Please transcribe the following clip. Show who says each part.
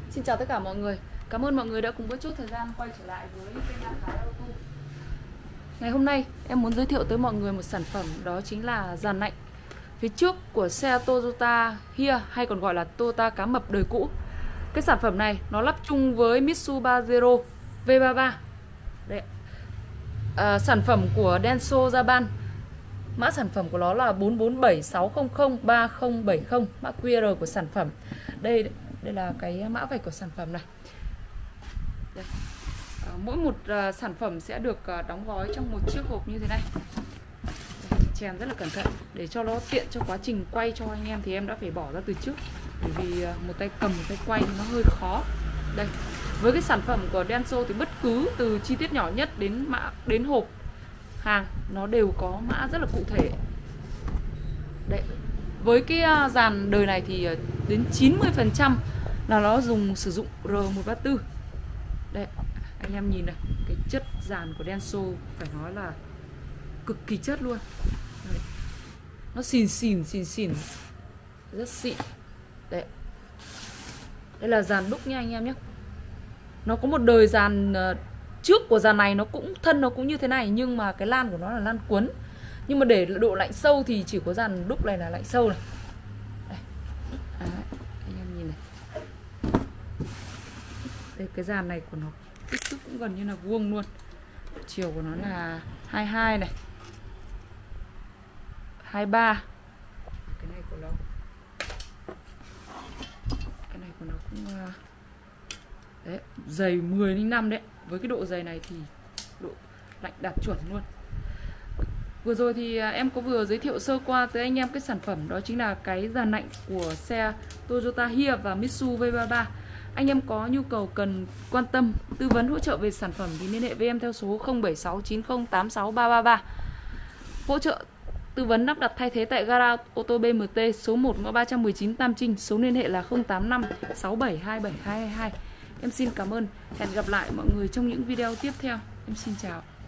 Speaker 1: Xin chào tất cả mọi người. Cảm ơn mọi người đã cùng có chút thời gian quay trở lại với kênh Nam Thái Auto. Ngày hôm nay em muốn giới thiệu tới mọi người một sản phẩm, đó chính là dàn lạnh phía trước của xe Toyota Hilux, hay còn gọi là Toyota cá mập đời cũ. Cái sản phẩm này nó lắp chung với Mitsubishi Pajero V33. Đấy. Sản phẩm của Denso Japan. Mã sản phẩm của nó là 4476003070, mã QR của sản phẩm. Đây là cái mã vạch của sản phẩm này. Đây. Mỗi một sản phẩm sẽ được đóng gói trong một chiếc hộp như thế này. Đây, chèn rất là cẩn thận để cho nó tiện cho quá trình quay cho anh em, thì em đã phải bỏ ra từ trước, bởi vì một tay cầm một tay quay nó hơi khó. Đây, với cái sản phẩm của Denso thì bất cứ từ chi tiết nhỏ nhất đến mã đến hộp hàng nó đều có mã rất là cụ thể. Đấy. Với cái dàn đời này thì đến 90% là nó sử dụng R134. Đây, anh em nhìn này, cái chất dàn của Denso phải nói là cực kỳ chất luôn. Đây. Nó xìn, rất xịn. Đấy. Đây là dàn đúc nha anh em nhé. Nó có một đời dàn trước của dàn này, nó cũng thân nó cũng như thế này, nhưng mà cái lan của nó là lan quấn. Nhưng mà để độ lạnh sâu thì chỉ có dàn đúc này là lạnh sâu này. Đây. Đấy, anh em nhìn này. Đây, cái dàn này của nó kích thước cũng gần như là vuông luôn. Chiều của nó là 22 này, 23. Cái này của nó cũng đấy, dày 1005 đấy. Với cái độ dày này thì độ lạnh đạt chuẩn luôn. Vừa rồi thì em có vừa giới thiệu sơ qua tới anh em cái sản phẩm, đó chính là cái dàn lạnh của xe Toyota Hilux và Mitsubishi V33. Anh em có nhu cầu cần quan tâm, tư vấn hỗ trợ về sản phẩm thì liên hệ với em theo số 0769086333. Hỗ trợ tư vấn lắp đặt thay thế tại gara ô tô BMT số 1 ngõ 319 Tam Trinh. Số liên hệ là 0856727222. Em xin cảm ơn. Hẹn gặp lại mọi người trong những video tiếp theo. Em xin chào.